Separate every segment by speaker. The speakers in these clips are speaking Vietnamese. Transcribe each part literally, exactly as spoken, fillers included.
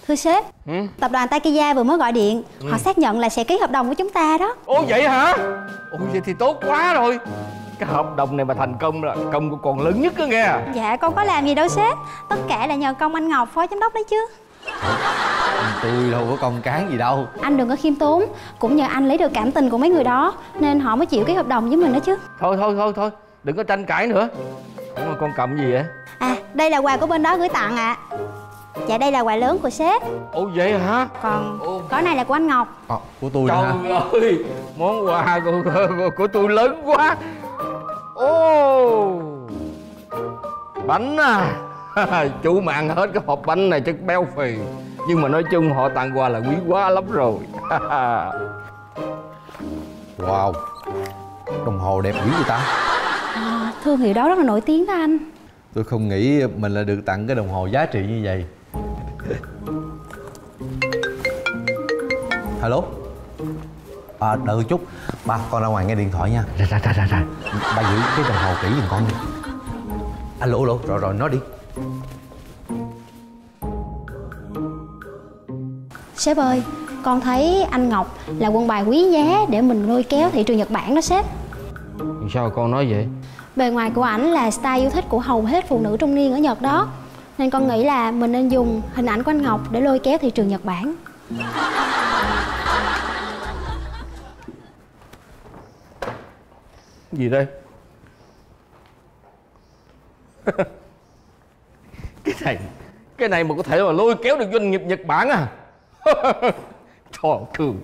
Speaker 1: Thưa sếp, ừ? Tập đoàn Takiya vừa mới gọi điện. ừ. Họ xác nhận là sẽ ký hợp đồng của chúng ta đó.
Speaker 2: Ồ vậy hả? Ồ vậy thì tốt quá rồi. Cái hợp đồng này mà thành công là công của con lớn nhất đó nghe.
Speaker 1: Dạ con có làm gì đâu sếp. Tất cả là nhờ công anh Ngọc, phó giám đốc đấy chứ.
Speaker 3: Tôi đâu có công cán gì đâu.
Speaker 1: Anh đừng có khiêm tốn. Cũng nhờ anh lấy được cảm tình của mấy người đó nên họ mới chịu ký hợp đồng với mình đó chứ.
Speaker 2: Thôi thôi thôi thôi, đừng có tranh cãi nữa. Ủa mà con cầm gì vậy?
Speaker 1: À đây là quà của bên đó gửi tặng ạ. à. Dạ đây là quà lớn của sếp.
Speaker 2: Ồ vậy hả?
Speaker 1: Còn Ồ. có này là của anh Ngọc.
Speaker 3: À, của tôi
Speaker 2: Trời
Speaker 3: hả?
Speaker 2: ơi, món quà của, của, của tôi lớn quá. Ồ, bánh à. Chủ mạng hết cái hộp bánh này chắc béo phì. Nhưng mà nói chung họ tặng quà là quý quá lắm rồi.
Speaker 3: Wow, đồng hồ đẹp dữ vậy ta.
Speaker 1: à, Thương hiệu đó rất là nổi tiếng đó anh.
Speaker 3: Tôi không nghĩ mình là được tặng cái đồng hồ giá trị như vậy. Hello. À, đợi chút. Ba, con ra ngoài nghe điện thoại nha.
Speaker 2: Ra ra ra ra ra.
Speaker 3: Ba giữ cái đồng hồ kỹ giùm con đi. Alo, alo, rồi rồi, nói đi.
Speaker 1: Sếp ơi, con thấy anh Ngọc là quân bài quý giá để mình lôi kéo thị trường Nhật Bản đó sếp.
Speaker 2: Sao con nói vậy?
Speaker 1: Bề ngoài của ảnh là style yêu thích của hầu hết phụ nữ trung niên ở Nhật đó. Nên con nghĩ là mình nên dùng hình ảnh của anh Ngọc để lôi kéo thị trường Nhật Bản.
Speaker 2: Gì đây? Cái này Cái này mà có thể mà lôi kéo được doanh nghiệp Nhật Bản à? Trời thương.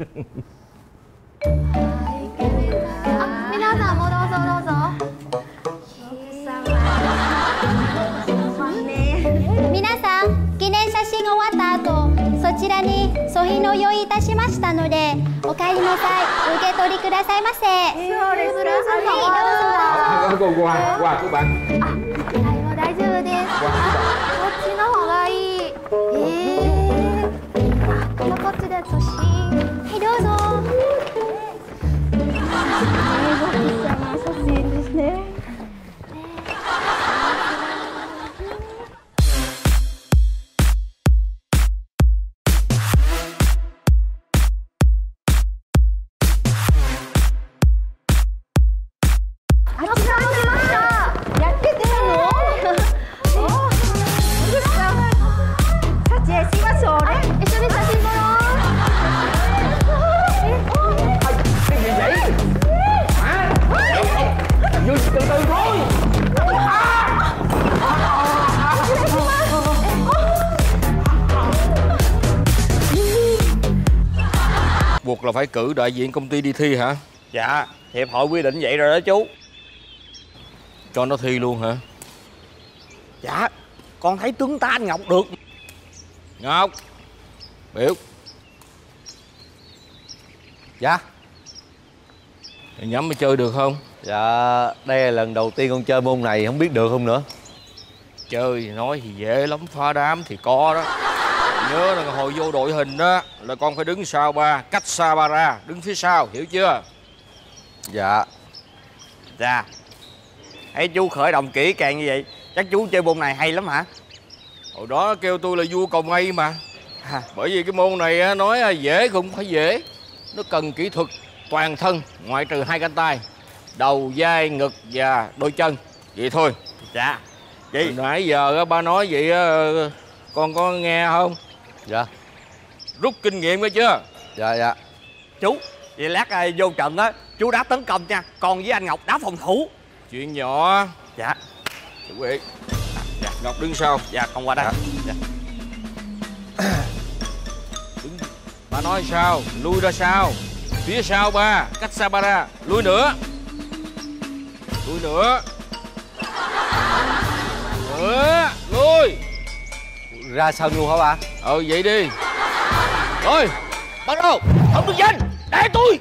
Speaker 1: Minasan, 記念写真が終わった後、そちらに素品の用意いたしましたので、お帰りの際お受け取りくださいませ。そうです。
Speaker 2: はい、どうぞ。quà quà của bạn.
Speaker 1: もう大丈夫です。こっちの方がいい。ええ。このこっちで写真。はいどうぞ。写真ですね。
Speaker 2: Buộc là phải cử đại diện công ty đi thi hả?
Speaker 4: Dạ, hiệp hội quy định vậy rồi đó chú.
Speaker 2: Cho nó thi luôn hả?
Speaker 4: Dạ, con thấy tướng tá anh Ngọc được.
Speaker 2: Ngọc, biểu.
Speaker 3: Dạ.
Speaker 2: Mày nhắm mày chơi được không?
Speaker 3: Dạ, đây là lần đầu tiên con chơi môn này, không biết được không nữa.
Speaker 2: Chơi thì nói thì dễ lắm, phá đám thì có đó. Nhớ là hồi vô đội hình đó là con phải đứng sau ba, cách xa ba ra, đứng phía sau, hiểu chưa?
Speaker 3: Dạ.
Speaker 4: Dạ. Thấy chú khởi động kỹ càng như vậy, chắc chú chơi môn này hay lắm hả?
Speaker 2: Hồi đó kêu tôi là vua cầu ngay mà. À, bởi vì cái môn này nói dễ cũng phải dễ. Nó cần kỹ thuật toàn thân, ngoại trừ hai cánh tay, đầu, vai, ngực và đôi chân. Vậy thôi.
Speaker 4: Dạ.
Speaker 2: Vậy nãy giờ ba nói vậy con có nghe không?
Speaker 3: Dạ.
Speaker 2: Rút kinh nghiệm nghe chưa?
Speaker 3: Dạ dạ.
Speaker 4: Chú, vậy lát à, vô trận á, chú đá tấn công nha, còn với anh Ngọc đá phòng thủ.
Speaker 2: Chuyện nhỏ.
Speaker 4: Dạ.
Speaker 2: Chú ý. Dạ. Ngọc đứng sau.
Speaker 4: Dạ, con qua đây. Dạ.
Speaker 2: Dạ. Đứng. Ba nói sao? Lui ra sau. Phía sau ba, cách xa ba ra. Lui nữa. Lui nữa. Nữa. Lui.
Speaker 3: Ra sân luôn hả ba?
Speaker 2: Ừ vậy đi. Rồi, bắt đầu. Không được danh. Để tôi.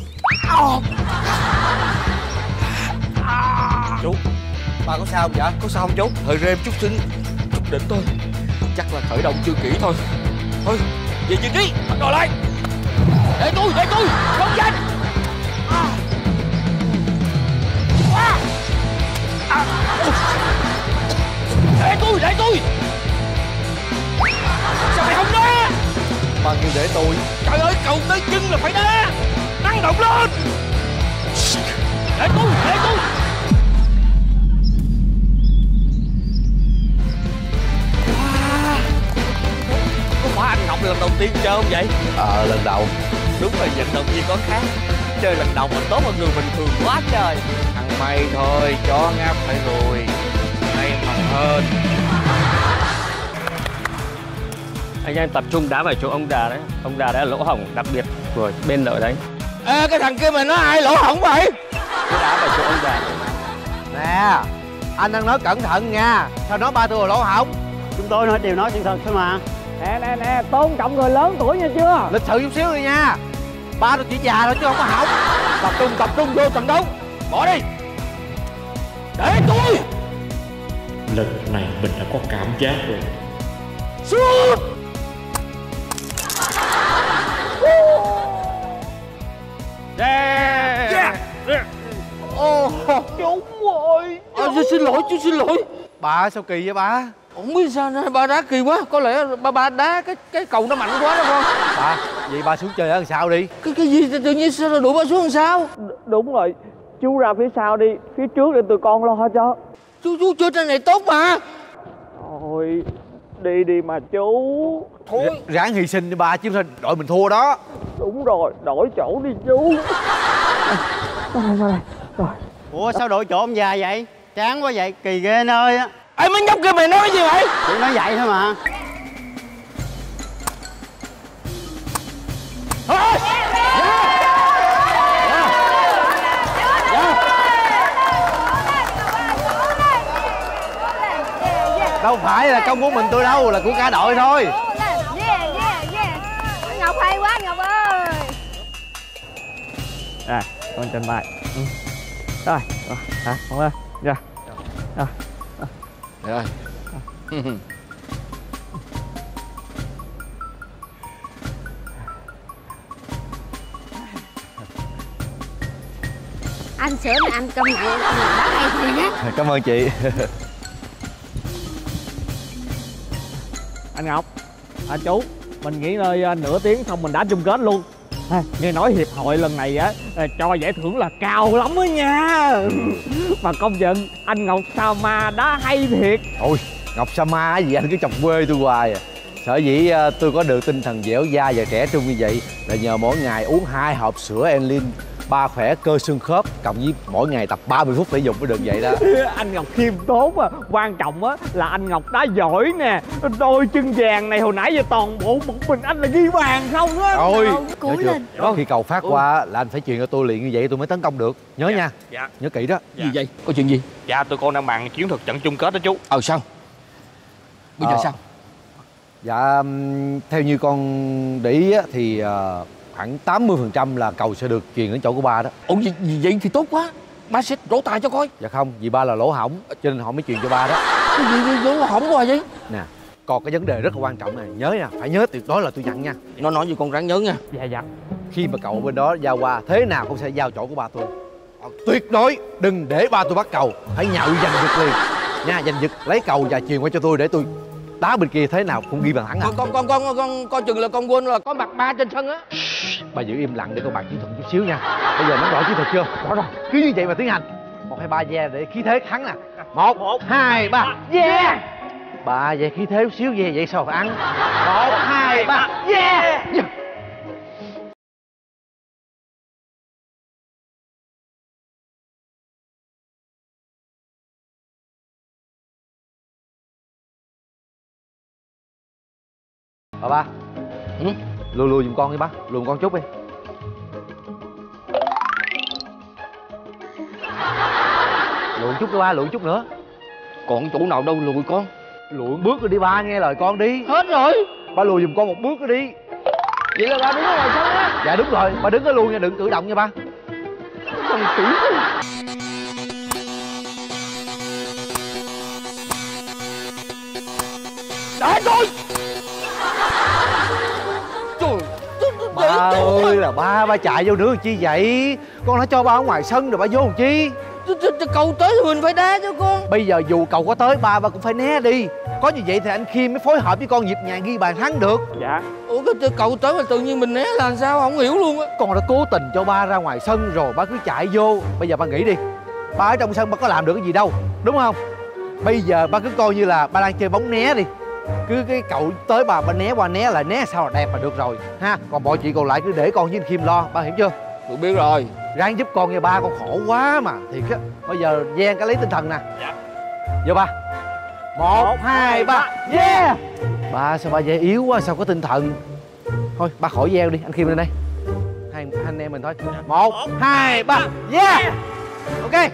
Speaker 4: Chú,
Speaker 3: Ba có sao không vậy?
Speaker 4: có sao không chú?
Speaker 2: Hơi rem chút xíu, chút đỉnh thôi. Chắc là khởi động chưa kỹ thôi. Thôi, về vị trí, bắt đầu lại. Để tôi, để tôi, không danh. À. À. À. Để tôi, để tôi. Sao mày không nói?
Speaker 3: kêu để tôi.
Speaker 2: Trời ơi, cầu tới chân là phải đá. Năng động lên. Để tôi, để tôi.
Speaker 4: Có phải anh Ngọc lần đầu tiên chơi không vậy?
Speaker 3: Ờ, lần đầu.
Speaker 4: Đúng là vận động viên có khác. Chơi lần đầu mà tốt hơn người bình thường quá trời.
Speaker 2: Thằng mày thôi, chó ngáp phải rồi. Mày mỏng hơn.
Speaker 5: Anh em tập trung đá vào chỗ ông Đà đấy. Ông Đà đấy là lỗ hổng đặc biệt của bên lợi đấy.
Speaker 2: Ê, cái thằng kia mày nói ai lỗ hổng vậy?
Speaker 5: Cứ đá vào chỗ ông Đà.
Speaker 3: Nè, anh đang nói cẩn thận nha. Sao nói ba tôi là lỗ hổng?
Speaker 6: Chúng tôi nói đều nói chân thật thôi mà.
Speaker 5: Nè nè nè, tôn trọng người lớn tuổi nha chưa?
Speaker 3: Lịch sự chút xíu đi nha. Ba tôi chỉ già thôi chứ không có hỏng.
Speaker 2: Tập trung, tập trung vô trận đấu. Bỏ đi. Để tôi.
Speaker 7: Lần này mình đã có cảm giác rồi.
Speaker 2: Sút. Yeah. Yeah. Yeah. Ồ, đúng rồi. À, xin lỗi, chú xin lỗi.
Speaker 3: Bà sao kỳ vậy ba?
Speaker 2: Không biết sao nay ba đá kỳ quá. Có lẽ ba ba đá cái cái cầu nó mạnh quá đó con.
Speaker 3: Bà, vậy ba xuống chơi ở làm sao đi?
Speaker 2: Cái cái gì tự nhiên sao đuổi ba xuống làm sao?
Speaker 6: D đúng rồi. Chú ra phía sau đi. Phía trước để tụi con lo cho.
Speaker 2: Chú chú chơi trên này tốt mà.
Speaker 6: Thôi đi đi mà chú.
Speaker 2: Thôi
Speaker 3: Ráng hy sinh đi ba chứ đội mình thua đó.
Speaker 6: Đúng rồi, đổi chỗ đi chú. Rồi rồi rồi.
Speaker 8: Ủa sao đổi chỗ ông già vậy? Chán quá vậy, kỳ ghê nơi á.
Speaker 2: Ê mấy nhóc kia mày nói cái gì vậy?
Speaker 8: Chỉ nói vậy thôi mà.
Speaker 2: Thôi.
Speaker 3: Đâu phải là công của mình tôi đâu, là của cả đội thôi.
Speaker 1: Yeah, yeah, yeah. Ngọc hay quá Ngọc ơi.
Speaker 6: Rồi, con trình bày. Ừ. Rồi, rồi, hả, con ơi. Dạ. Rồi.
Speaker 2: Rồi.
Speaker 1: Anh sửa mà anh công nhận đá hay thiệt á.
Speaker 3: Cảm ơn chị.
Speaker 6: Anh Ngọc, à, chú, mình nghỉ ngơi uh, nửa tiếng xong mình đá chung kết luôn. À, nghe nói hiệp hội lần này á uh, cho giải thưởng là cao lắm đó nha. Mà công nhận anh Ngọc sao mà đá hay thiệt.
Speaker 3: Ôi, Ngọc Sama gì anh cứ chọc quê tôi hoài à. Sở dĩ uh, tôi có được tinh thần dẻo dai và trẻ trung như vậy là nhờ mỗi ngày uống hai hộp sữa Enlin, ba khỏe cơ xương khớp, cộng với mỗi ngày tập ba mươi phút thể dục mới được vậy đó.
Speaker 6: Anh Ngọc khiêm tốn à. Quan trọng á là anh Ngọc đá giỏi nè. Đôi chân vàng này hồi nãy giờ toàn bộ một mình anh là ghi bàn không á.
Speaker 3: Ôi,
Speaker 1: Cố lên.
Speaker 3: khi cầu phát qua là anh phải truyền cho tôi liền như vậy tôi mới tấn công được. Nhớ
Speaker 4: Dạ,
Speaker 3: nha.
Speaker 4: dạ.
Speaker 3: Nhớ kỹ đó.
Speaker 2: Gì vậy? Có chuyện gì?
Speaker 4: Dạ tụi con đang bàn chiến thuật trận chung kết đó chú.
Speaker 2: Ờ sao? Bây giờ
Speaker 3: Ờ.
Speaker 2: sao?
Speaker 3: Dạ, um, theo như con để ý á, thì uh, khoảng tám mươi phần trăm là cầu sẽ được truyền đến chỗ của ba đó.
Speaker 2: Ủa gì, gì vậy thì tốt quá. Ba sẽ trổ tài cho coi.
Speaker 3: Dạ không, vì ba là lỗ hổng cho nên họ mới truyền cho ba đó.
Speaker 2: Cái gì gì lỗ hổng quá vậy?
Speaker 3: Nè, còn cái vấn đề rất là quan trọng này, nhớ nha, phải nhớ tuyệt đối là tôi dặn nha.
Speaker 2: Nó nói gì con ráng nhớ nha.
Speaker 6: Dạ dạ.
Speaker 3: Khi mà cậu ở bên đó giao qua, thế nào cũng sẽ giao chỗ của ba tôi. Tuyệt đối đừng để ba tôi bắt cầu, hãy nhạo giành giật liền nha. Giành giật lấy cầu và truyền qua cho tôi để tôi đá bên kia thế nào cũng ghi bàn thắng à.
Speaker 2: Con con con con con coi chừng là con quên là có mặt ba trên sân á.
Speaker 3: Bà giữ im lặng để con bàn chiến thuật chút xíu nha. Bây giờ nắm rõ chiến thuật chưa? Rõ rồi. Cứ như vậy mà tiến hành. Một hai ba ve để khí thế thắng nè. Một, một hai ba ve. Ba ve khí thế chút xíu ve vậy sao phải ăn. Một hai ba ve. Bà ba.
Speaker 2: Ừ?
Speaker 3: Lùi lùi giùm con đi ba. Lùi giùm con chút đi. Lùi chút đi ba, lùi chút nữa.
Speaker 2: Còn chỗ nào đâu lùi con.
Speaker 3: Lùi một bước rồi đi ba, nghe lời con đi.
Speaker 2: Hết rồi.
Speaker 3: Ba lùi giùm con một bước rồi đi.
Speaker 2: Vậy là ba đứng ở ngoài sân á.
Speaker 3: Dạ đúng rồi, ba đứng ở luôn nha, đừng cử động nha ba.
Speaker 2: Thằng khỉ. Để tôi. Trời.
Speaker 3: Ba ơi là ba, ba chạy vô nữa làm chi vậy? Con đã cho ba ở ngoài sân rồi ba vô làm chi?
Speaker 2: Cầu tới thì mình phải đá chứ con.
Speaker 3: Bây giờ dù cầu có tới ba ba cũng phải né đi. Có như vậy thì anh Khiêm mới phối hợp với con nhịp nhàng ghi bàn thắng được.
Speaker 6: Dạ.
Speaker 2: Ủa cái cậu tới mà tự nhiên mình né là sao không hiểu luôn á.
Speaker 3: Con đã cố tình cho ba ra ngoài sân rồi ba cứ chạy vô. Bây giờ ba nghĩ đi, ba ở trong sân ba có làm được cái gì đâu, đúng không? Bây giờ ba cứ coi như là ba đang chơi bóng né đi. Cứ cái cậu tới bà ba né qua né lại, né sao là đẹp là được rồi ha. Còn mọi chuyện còn lại cứ để con với anh Khiêm lo, ba hiểu chưa?
Speaker 2: Tôi biết rồi.
Speaker 3: Ráng giúp con nha ba, con khổ quá mà thiệt á. Bây giờ Giang cái lấy tinh thần nè. Dạ. Vô ba. Một, hai, ba. Yeah. Ba sao ba dễ yếu quá, sao có tinh thần. Thôi ba khỏi gieo đi, anh Khiêm lên đây. Hai, hai anh em mình thôi. Một, hai, ba. Yeah. Ok.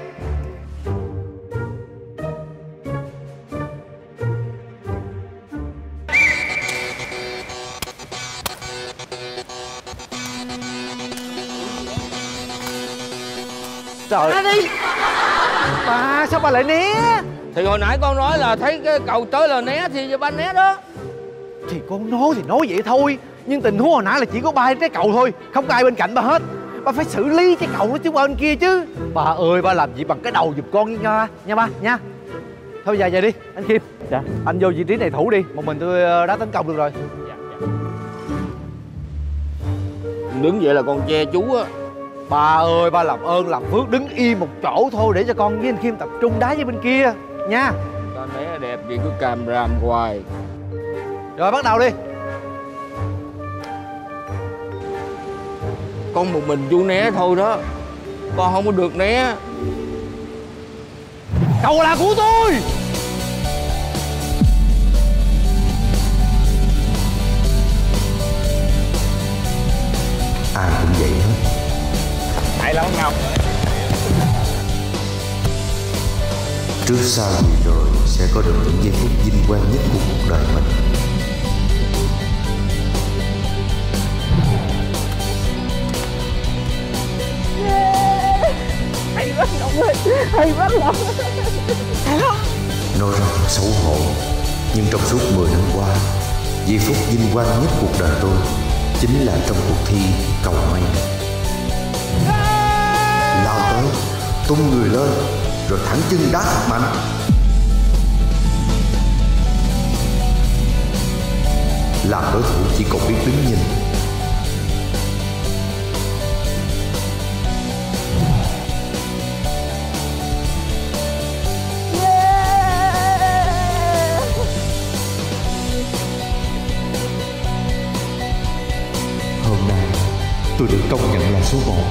Speaker 3: Trời ơi đi. Ba sao ba lại né?
Speaker 2: Thì hồi nãy con nói là thấy cái cầu tới là né thì giờ ba né đó.
Speaker 3: Thì con nói thì nói vậy thôi, nhưng tình huống hồi nãy là chỉ có ba cái cầu thôi, không có ai bên cạnh ba hết. Ba phải xử lý cái cầu nó chứ qua bên kia chứ. Ba ơi, ba làm gì bằng cái đầu giùm con nha nha ba nha. Thôi giờ về đi anh Khiêm.
Speaker 6: Dạ.
Speaker 3: Anh vô vị trí này thủ đi, một mình tôi đá tấn công được rồi.
Speaker 6: Dạ, dạ.
Speaker 2: Đứng vậy là con che chú á.
Speaker 3: Ba ơi, ba làm ơn làm phước đứng im một chỗ thôi để cho con với anh Khiêm tập trung đá với bên kia nha.
Speaker 2: Ta né đẹp gì cứ càm ràm hoài.
Speaker 3: Rồi bắt đầu đi.
Speaker 2: Con một mình chú né thôi đó, con không có được né.
Speaker 3: Cầu là của tôi.
Speaker 9: Ai cũng vậy hết.
Speaker 5: Hay lắm Ngọc.
Speaker 9: Trước sau gì rồi sẽ có được những giây phút vinh quang nhất của cuộc đời mình.
Speaker 6: Yeah. Hay quá Ngọc ơi, hay quá Ngọc.
Speaker 9: Nói ra thật xấu hổ, nhưng trong suốt mười năm qua, giây phút vinh quang nhất cuộc đời tôi chính là trong cuộc thi cầu may. Lao tới, tung người lên, rồi thẳng chân đá thật mạnh. Làm đối thủ chỉ còn biết đứng nhìn. Hôm nay tôi được công nhận là số một.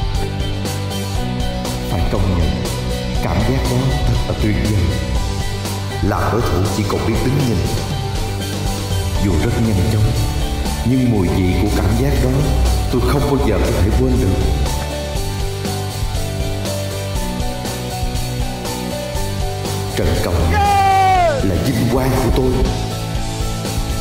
Speaker 9: Phải công nhận, cảm giác đó thật là tuyệt vời. Làm đối thủ chỉ còn biết đứng nhìn. Dù rất nhanh chóng, nhưng mùi vị của cảm giác đó tôi không bao giờ có thể quên được. Trận cầu là vinh quang của tôi.